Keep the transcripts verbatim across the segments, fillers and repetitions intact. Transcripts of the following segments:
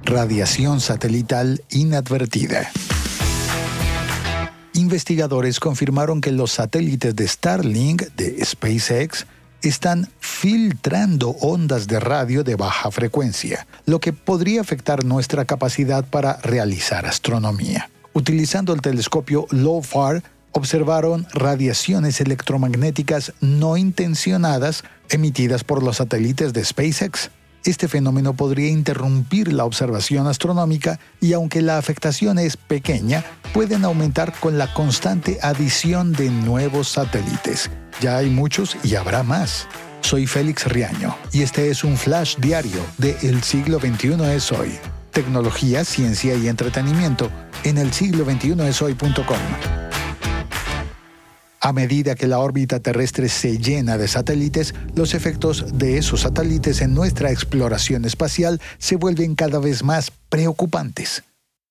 radiación satelital inadvertida. Investigadores confirmaron que los satélites de Starlink de SpaceX están filtrando ondas de radio de baja frecuencia, lo que podría afectar nuestra capacidad para realizar astronomía. Utilizando el telescopio LOFAR, observaron radiaciones electromagnéticas no intencionadas emitidas por los satélites de SpaceX. Este fenómeno podría interrumpir la observación astronómica y, aunque la afectación es pequeña, pueden aumentar con la constante adición de nuevos satélites. Ya hay muchos y habrá más. Soy Félix Riaño y este es un flash diario de El siglo veintiuno es hoy. Tecnología, ciencia y entretenimiento en el siglo veintiuno es hoy punto com. A medida que la órbita terrestre se llena de satélites, los efectos de esos satélites en nuestra exploración espacial se vuelven cada vez más preocupantes.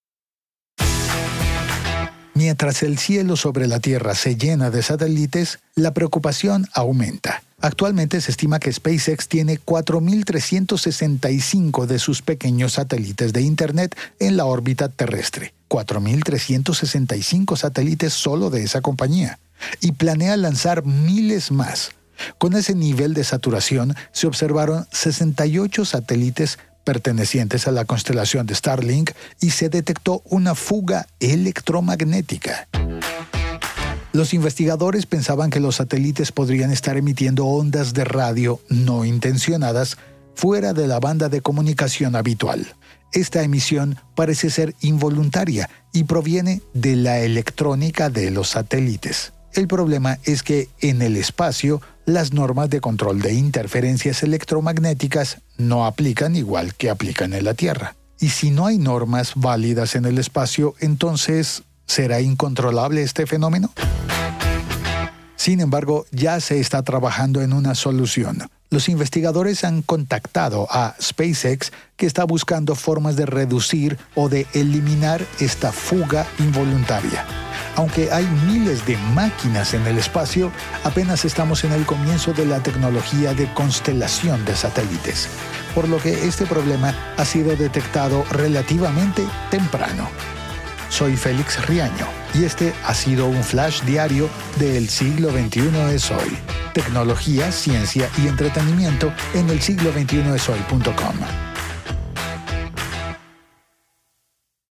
Mientras el cielo sobre la Tierra se llena de satélites, la preocupación aumenta. Actualmente se estima que SpaceX tiene cuatro mil trescientos sesenta y cinco de sus pequeños satélites de Internet en la órbita terrestre. cuatro mil trescientos sesenta y cinco satélites solo de esa compañía. Y planea lanzar miles más. Con ese nivel de saturación se observaron sesenta y ocho satélites pertenecientes a la constelación de Starlink y se detectó una fuga electromagnética. Los investigadores pensaban que los satélites podrían estar emitiendo ondas de radio no intencionadas fuera de la banda de comunicación habitual. Esta emisión parece ser involuntaria y proviene de la electrónica de los satélites. El problema es que en el espacio las normas de control de interferencias electromagnéticas no aplican igual que aplican en la Tierra. Y si no hay normas válidas en el espacio, entonces, ¿será incontrolable este fenómeno? Sin embargo, ya se está trabajando en una solución. Los investigadores han contactado a SpaceX, que está buscando formas de reducir o de eliminar esta fuga involuntaria. Aunque hay miles de máquinas en el espacio, apenas estamos en el comienzo de la tecnología de constelación de satélites, por lo que este problema ha sido detectado relativamente temprano. Soy Félix Riaño y este ha sido un flash diario de El siglo veintiuno es hoy. Tecnología, ciencia y entretenimiento en el siglo veintiuno es hoy punto com.